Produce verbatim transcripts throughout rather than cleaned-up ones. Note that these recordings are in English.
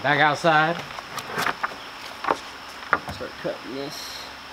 Back outside. Start cutting this.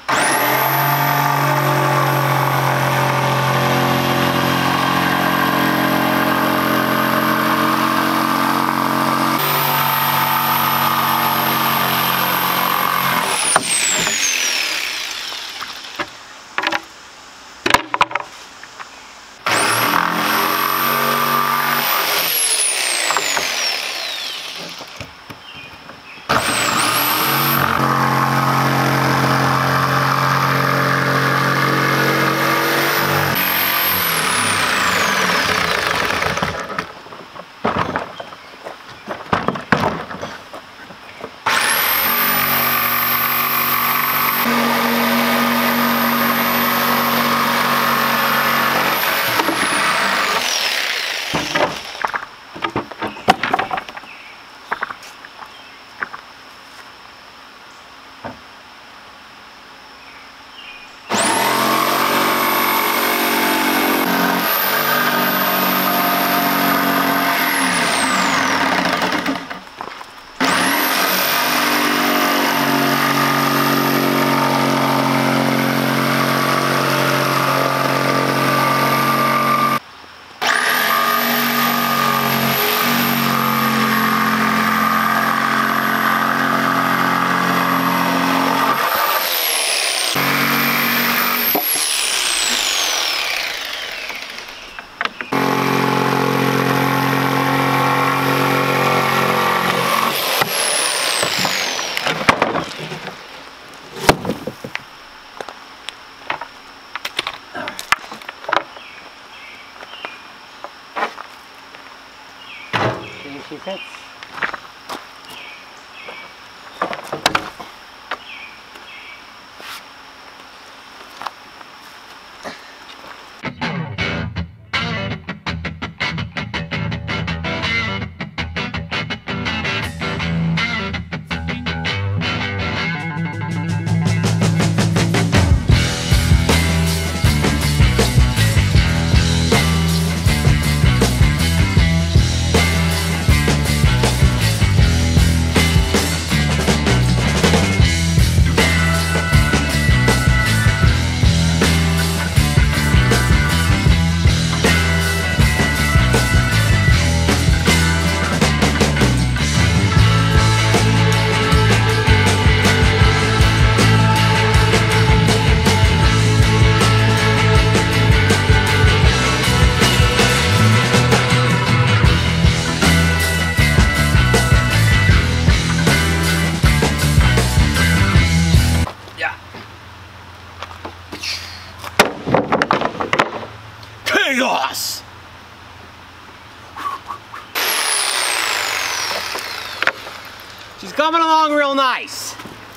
She fits. Chaos! She's coming along real nice.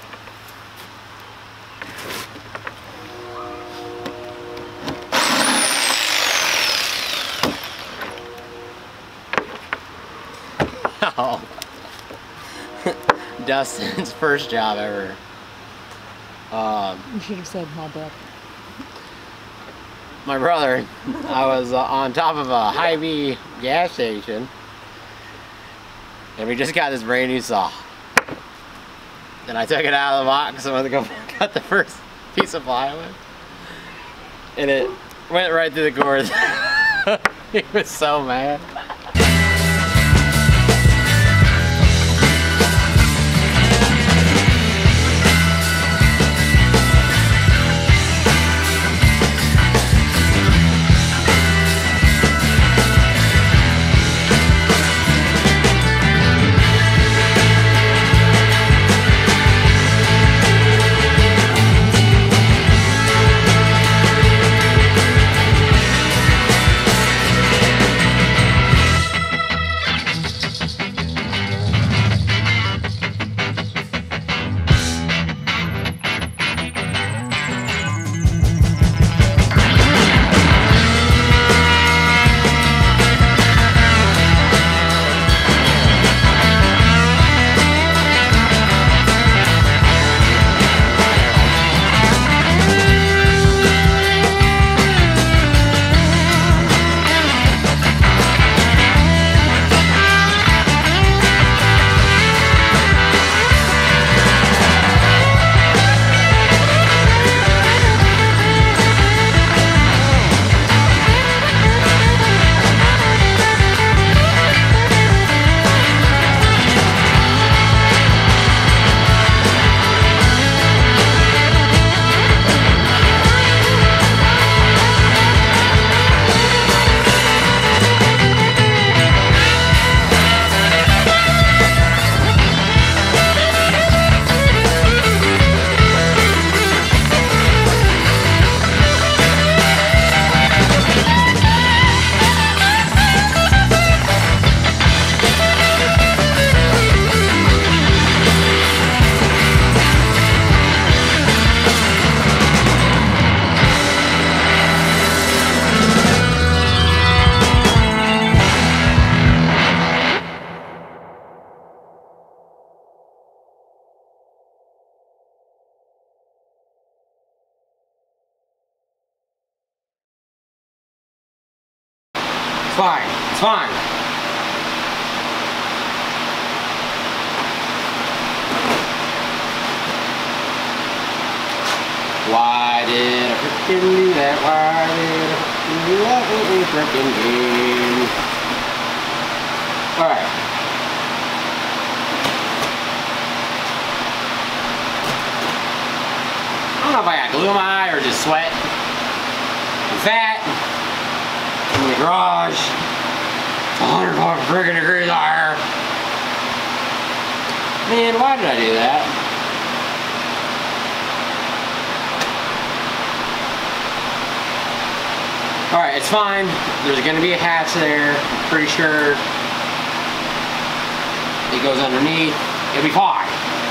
Oh. Dustin's first job ever. Um, you should have said my butt. My brother, I was uh, on top of a Hy-Vee gas station, and we just got this brand new saw. And I took it out of the box and went to go cut the first piece of plywood, and it went right through the cord. He was so mad. It's fine. It's fine. Why did I frickin' do that? Why did I frickin' do that with a frickin' game? Alright. I don't know if I got glue in my eye or just sweat. I'm fat. I'm in the garage. It's a hundred friggin' degrees higher. Man, why did I do that? Alright, it's fine. There's going to be a hatch there. I'm pretty sure it goes underneath. It'll be fine.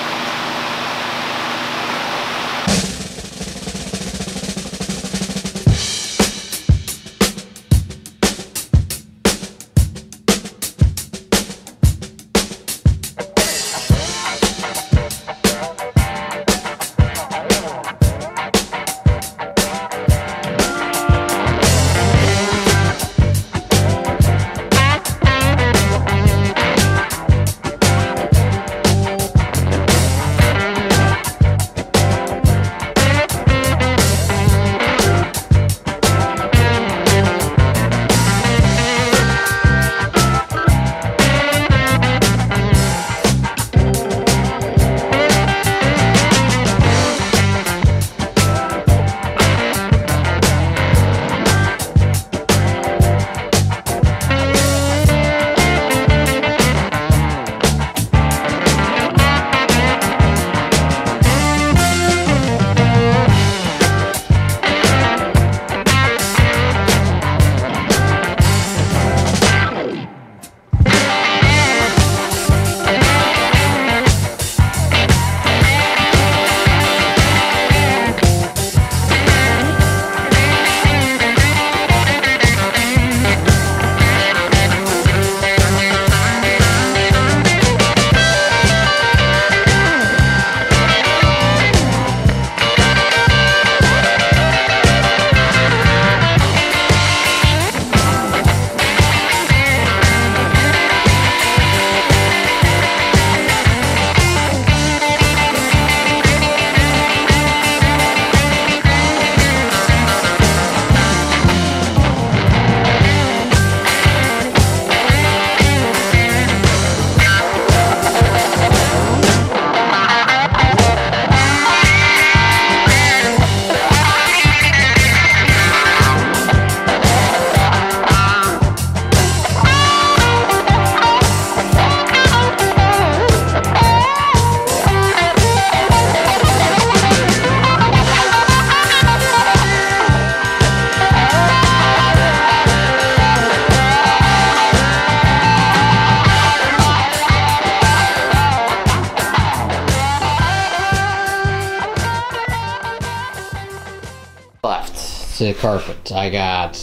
Left to carpet. I got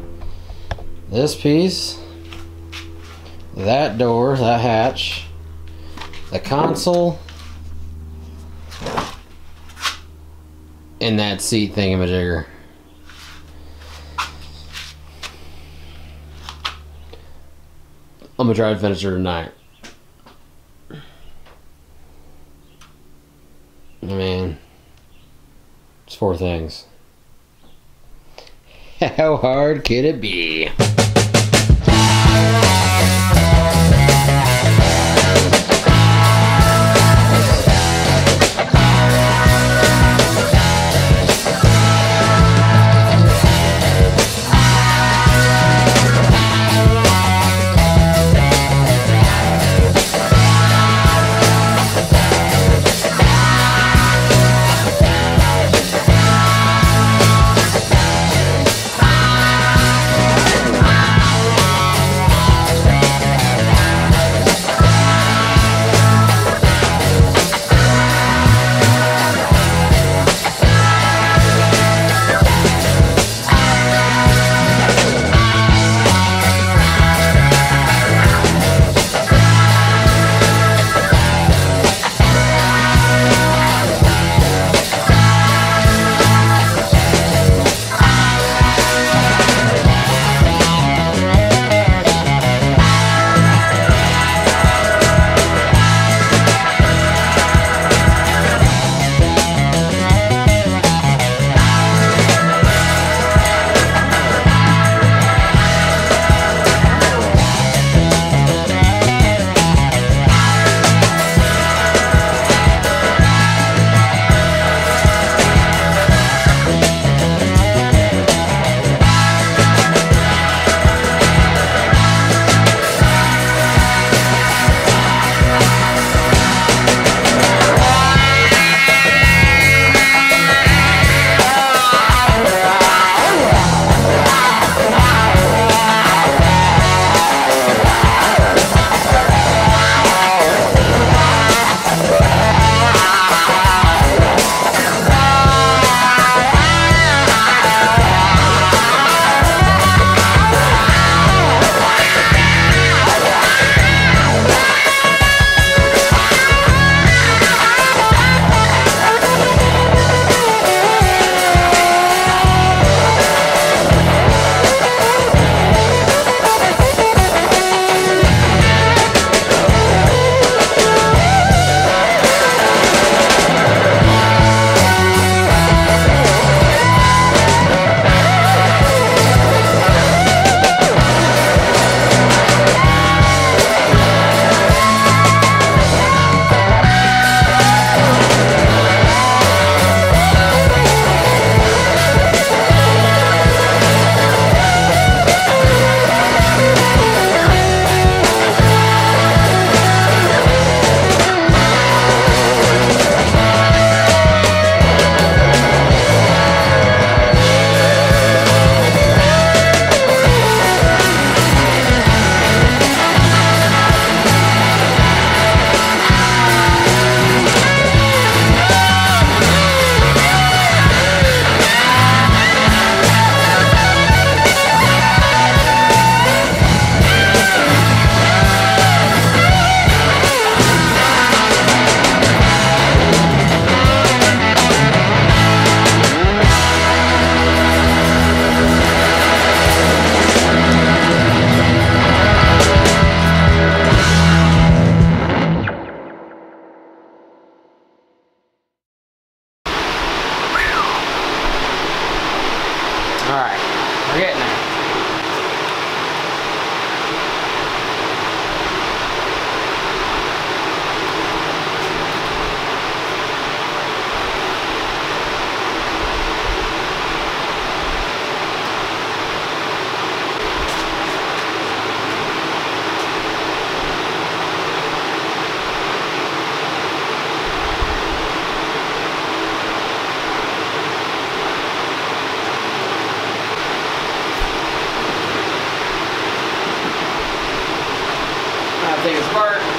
this piece, that door, that hatch, the console, and that seat thingamajigger. I'm gonna try to finish her tonight. I mean, it's four things. How hard could it be? part.